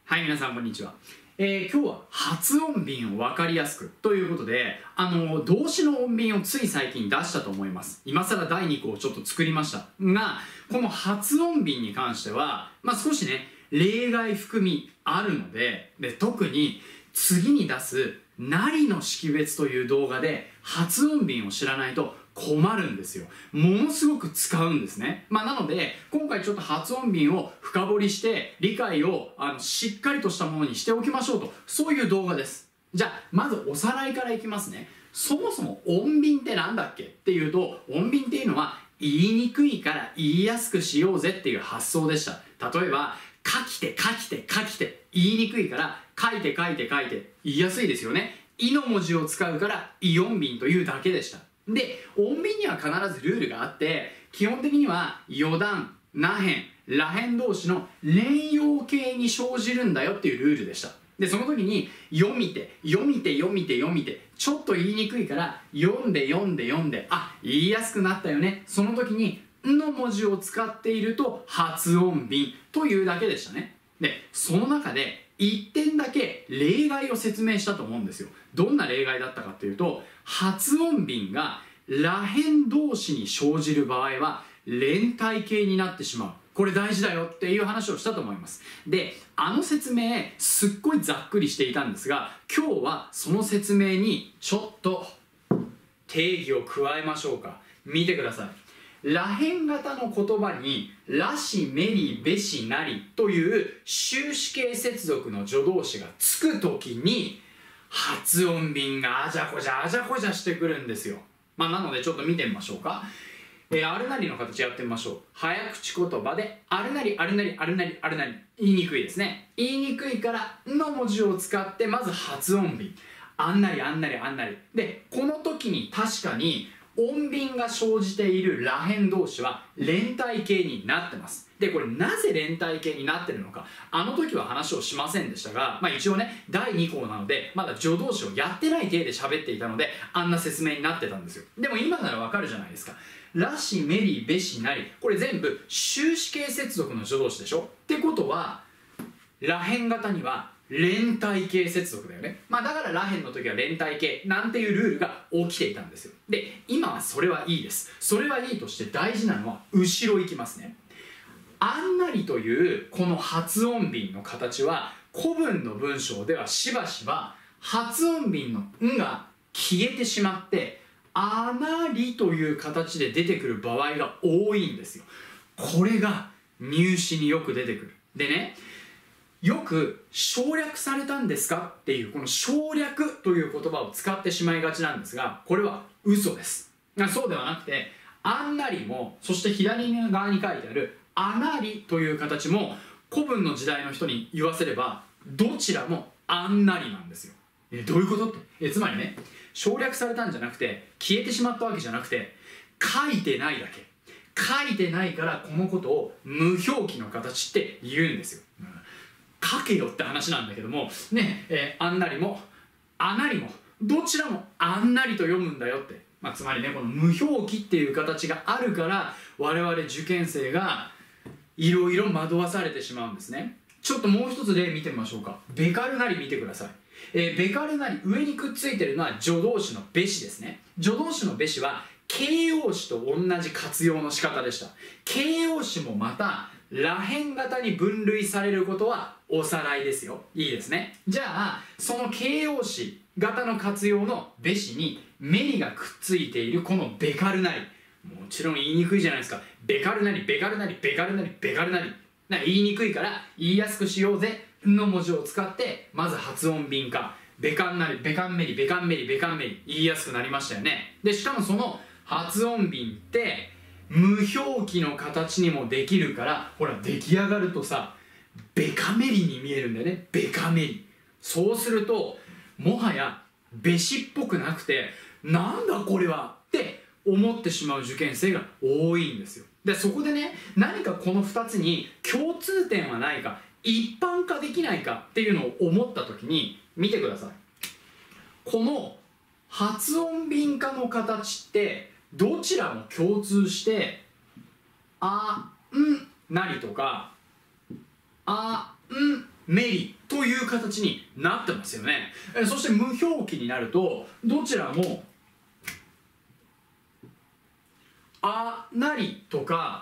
はい、皆さんこんにちは。今日は発音便を分かりやすくということで、動詞の音便をつい最近出したと思います。今更第2項をちょっと作りましたが、この発音便に関しては、少しね、例外含みあるので、特に次に出すなりの識別という動画で発音便を知らないと困るんですよ。ものすごく使うんですね。なので今回ちょっと発音便を深掘りして理解をしっかりとしたものにしておきましょうと、そういう動画です。じゃあまずおさらいからいきますね。そもそも音便ってなんだっけっていうと、音便っていうのは言いにくいから言いやすくしようぜっていう発想でした。例えば書きて書きて書きて、言いにくいから書いて書いて書いて、言いやすいですよね。いの文字を使うからイ音便というだけでした。で、音便には必ずルールがあって、基本的には余談、那辺、らへん同士の連用形に生じるんだよっていうルールでした。で、その時に読みて、読みて、読みて、読みて、ちょっと言いにくいから読んで読んで読んで、言いやすくなったよね。その時にんの文字を使っていると発音便というだけでしたね。で、その中で1点だけ例外を説明したと思うんですよ。どんな例外だったかというと、発音便がらへん動詞に生じる場合は連体形になってしまう。これ大事だよっていう話をしたと思います。で、説明すっごいざっくりしていたんですが、今日はその説明にちょっと定義を加えましょうか。見てください。らへん型の言葉にらしめりべしなりという終止形接続の助動詞がつくときに発音便があじゃこじゃあじゃこじゃしてくるんですよ。なのでちょっと見てみましょうか。あるなりの形やってみましょう。早口言葉であるなりあるなりあるなりあるなり、言いにくいですね。言いにくいからの文字を使ってまず発音便、あんなりあんなりあんなりで、この時に確かに音便が生じているらへん動詞は連体形になってます。で、これなぜ連体形になってるのか、時は話をしませんでしたが、一応ね、第2項なので、まだ助動詞をやってない体で喋っていたので、あんな説明になってたんですよ。でも今ならわかるじゃないですか。らし、めり、べし、なり。これ全部終止形接続の助動詞でしょ。ってことは、らへん型には連体形接続だよね。だかららへんの時は連体形なんていうルールが起きていたんですよ。で、今はそれはいいです。それはいいとして大事なのは後ろ行きますね。あんなりというこの発音便の形は古文の文章ではしばしば発音便のんが消えてしまってあなりという形で出てくる場合が多いんですよ。これが入試によく出てくる。でね、よく省略されたんですかっていうこの省略という言葉を使ってしまいがちなんですが、これは嘘です。そうではなくて、あんなりも、そして左側に書いてあるあなりという形も古文の時代の人に言わせればどちらもあんなりなんですよ。どういうことって、つまりね、省略されたんじゃなくて消えてしまったわけじゃなくて、書いてないだけ。書いてないからこのことを無表記の形って言うんですよ。書けよって話なんだけどもね、あんなりもあなりもどちらもあんなりと読むんだよって、つまりね、この無表記っていう形があるから我々受験生がいろいろ惑わされてしまうんですね。ちょっともう一つ例見てみましょうか。べかるなり見てください。べかるなり、上にくっついてるのは助動詞のべしですね。助動詞のべしは形容詞と同じ活用の仕方でした。形容詞もまたらへん型に分類されることはおさらいですよ。いいですね。じゃあその形容詞型の活用のべしにめりがくっついているこのべかるなり、もちろん言いにくいじゃないですか。べかるなりべかるなりべかるなりべかるなり、言いにくいから言いやすくしようぜの文字を使ってまず発音便化、べかんなりべかんめりべかんめりべかんめり、言いやすくなりましたよね。でしかもその発音便って無表記の形にもできるから、ほら出来上がるとさ、べかめりに見えるんだよね。べかめり。そうするともはやべしっぽくなくて、なんだこれはって思ってしまう受験生が多いんですよ。でそこでね、何かこの2つに共通点はないか、一般化できないかっていうのを思った時に見てください。この発音便化の形ってどちらも共通してあんなりとかあんめりという形になってますよね。そして無表記になるとどちらもあなりとか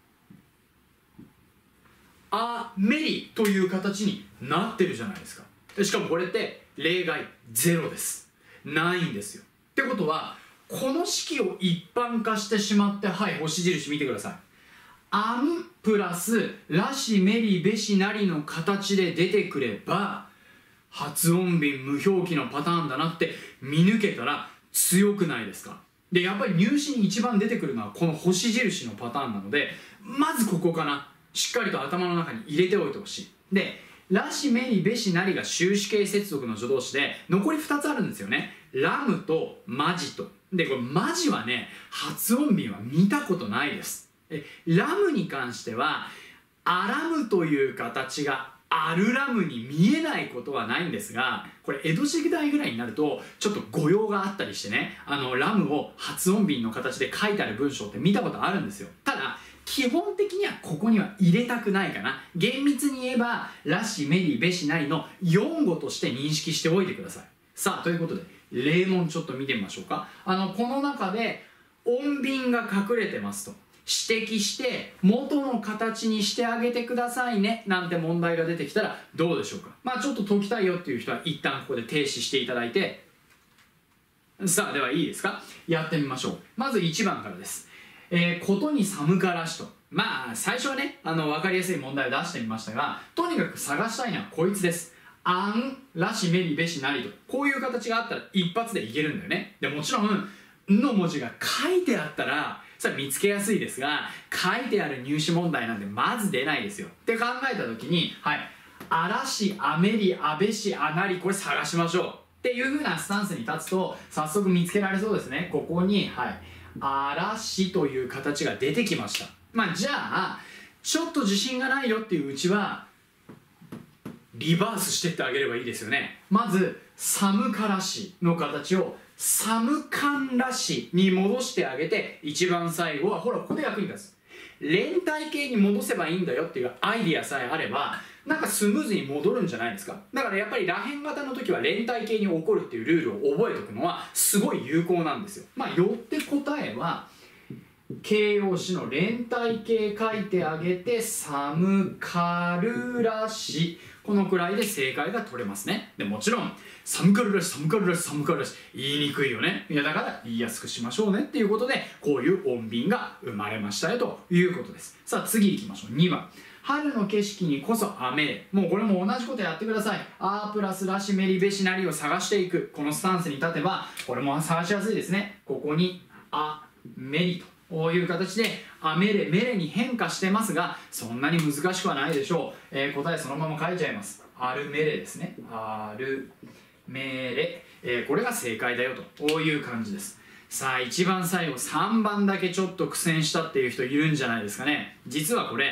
あめりという形になってるじゃないですか。しかもこれって例外ゼロです。ないんですよ。ってことはこの式を一般化してしまって、はい、星印見てください。アンプラスらしめりべしなりの形で出てくれば発音便無表記のパターンだなって見抜けたら強くないですか。でやっぱり入試に一番出てくるのはこの星印のパターンなので、まずここかな、しっかりと頭の中に入れておいてほしい。でらしめりべしなりが終止形接続の助動詞で残り2つあるんですよね。ラムとマジと。でこれマジはね発音便は見たことないです。ラムに関してはアラムという形がアルラムに見えないことはないんですが、これ江戸時代ぐらいになるとちょっと誤用があったりしてね、ラムを発音便の形で書いてある文章って見たことあるんですよ。ただ基本的にはここには入れたくないかな。厳密に言えばらしめりべしなりの4語として認識しておいてください。さあということで例文ちょっと見てみましょうか。この中で音便が隠れてますと指摘して元の形にしてあげてくださいねなんて問題が出てきたらどうでしょうか。ちょっと解きたいよっていう人は一旦ここで停止していただいて、さあではいいですか、やってみましょう。まず1番からです。ことに寒からしと。最初はね分かりやすい問題を出してみましたが、とにかく探したいのはこいつです。あんらしめりべしなりと、こういう形があったら一発でいけるんだよね。でもちろん「ん」の文字が書いてあったらそれは見つけやすいですが、書いてある入試問題なんでまず出ないですよって考えた時に、はい、あらしあめりあべしあなり、これ探しましょうっていう風なスタンスに立つと早速見つけられそうですね。ここに、はい、あらしという形が出てきました。じゃあちょっと自信がないよっていううちはリバースしてってあげればいいですよね。まず寒からしの形を寒寒らしに戻してあげて、一番最後はほらここで役に立つ連体形に戻せばいいんだよっていうアイディアさえあればなんかスムーズに戻るんじゃないですか。だからやっぱりらへん型の時は連体形に起こるっていうルールを覚えておくのはすごい有効なんですよ。よって答えは形容詞の連体形書いてあげて寒かららし、このくらいで正解が取れますね。でもちろん寒かららし寒かららし寒かららし言いにくいよね。だから言いやすくしましょうねっていうことでこういう音便が生まれましたよということです。さあ次いきましょう。2番、春の景色にこそ雨れ。もうこれも同じことやってください。あプラスらしめりべしなりを探していく、このスタンスに立てばこれも探しやすいですね。ここにあめりとこういう形であめれめれに変化してますが、そんなに難しくはないでしょう。答えそのまま書いちゃいます。あるめれですね。あるめれ、これが正解だよとこういう感じです。さあ一番最後3番だけちょっと苦戦したっていう人いるんじゃないですかね。実はこれ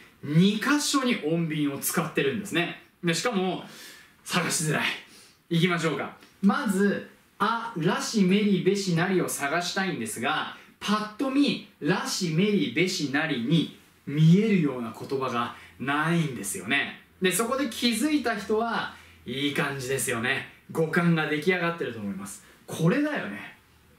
2箇所に音便を使ってるんですね。でしかも探しづらい。いきましょうか。まずあらしめりべしなりを探したいんですが、パッと見らしめりべしなりに見えるような言葉がないんですよね。でそこで気づいた人はいい感じですよね。語感が出来上がってると思います。これだよね。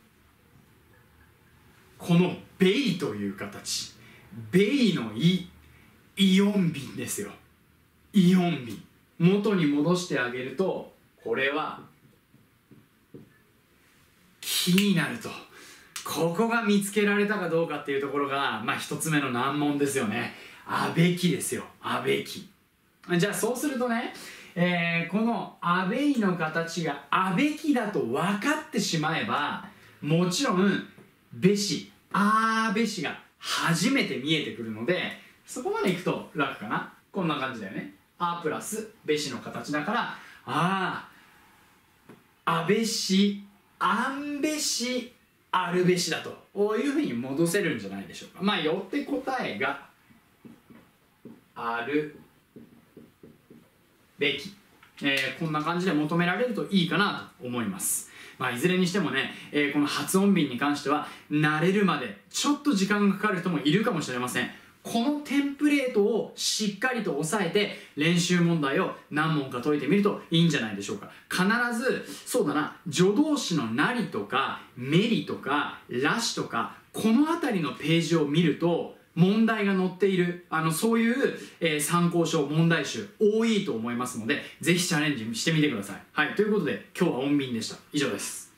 このベイという形、ベイのイ音便ですよ。イ音便元に戻してあげるとこれは気になると。ここが見つけられたかどうかっていうところが一つ目の難問ですよね。あべきですよ。あべき。じゃあそうするとね、このあべいの形があべきだと分かってしまえば、もちろんべしあべしが初めて見えてくるので、そこまでいくと楽かな。こんな感じだよね。あプラスべしの形だからあべしあんべしあるべしだとこういうふうに戻せるんじゃないでしょうか。よって答えがあるべき、こんな感じで求められるといいかなと思います。いずれにしてもね、この発音便に関しては慣れるまでちょっと時間がかかる人もいるかもしれません。 このテンプレートをしっかりと押さえて練習問題を何問か解いてみるといいんじゃないでしょうか。必ずそうだな、助動詞のなりとかめりとからしとか、この辺りのページを見ると問題が載っているそういう、参考書問題集多いと思いますので、ぜひチャレンジしてみてください。はい、ということで今日は音便でした。以上です。